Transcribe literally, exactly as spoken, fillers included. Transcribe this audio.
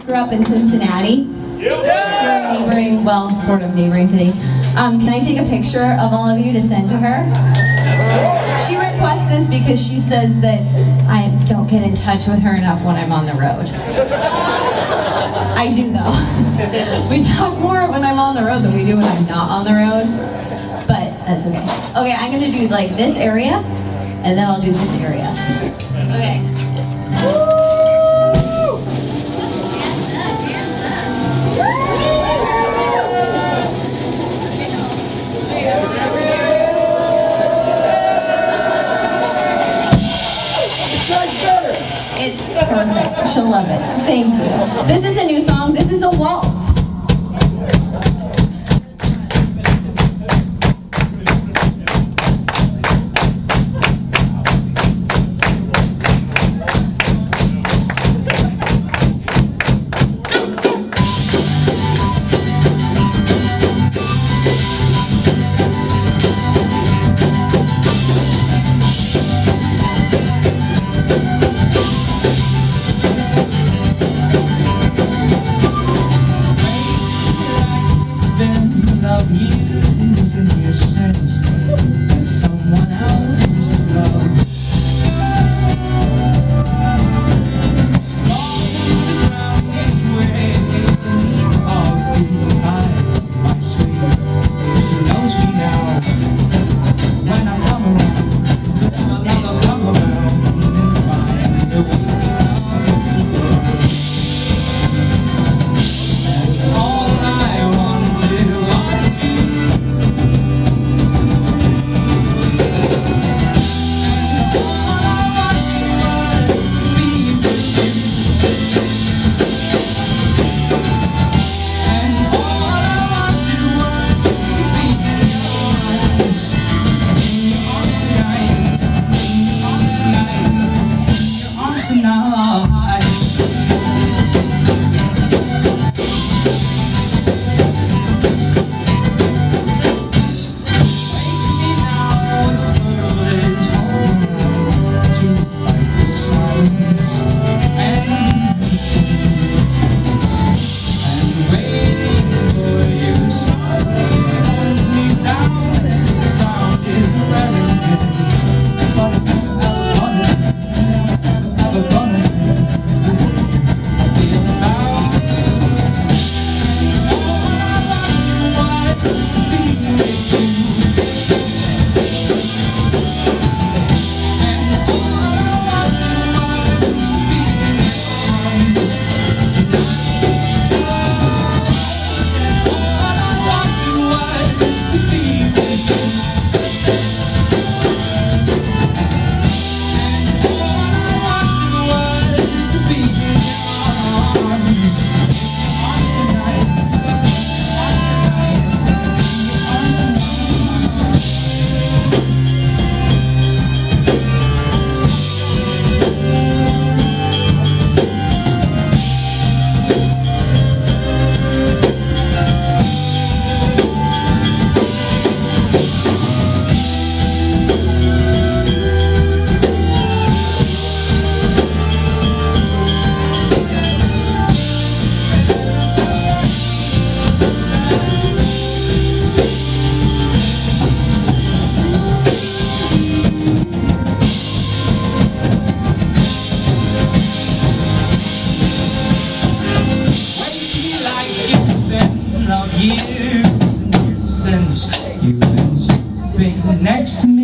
grew up in Cincinnati. We're a neighboring, well, sort of neighboring city. Um, can I take a picture of all of you to send to her? She requests this because she says that I don't get in touch with her enough when I'm on the road. I do though. We talk more when I'm on the road than we do when I'm not on the road. But that's okay. Okay, I'm gonna do like this area, and then I'll do this area. Okay. It's perfect. She'll love it. Thank you. This is a new song. This is a waltz. Next